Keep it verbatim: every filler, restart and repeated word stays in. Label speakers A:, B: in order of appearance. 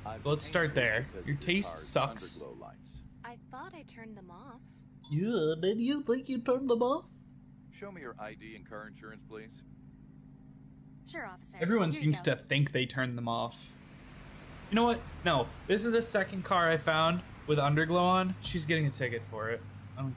A: So let's start there. Your taste sucks.
B: I thought I turned them off.
C: Yeah, did you think you turned them off?
D: Show me your I D and car insurance, please.
B: Sure, officer.
A: Everyone
B: Here you
A: seems
B: go.
A: to think they turned them off. You know what? No, this is the second car I found with underglow on. She's getting a ticket for it.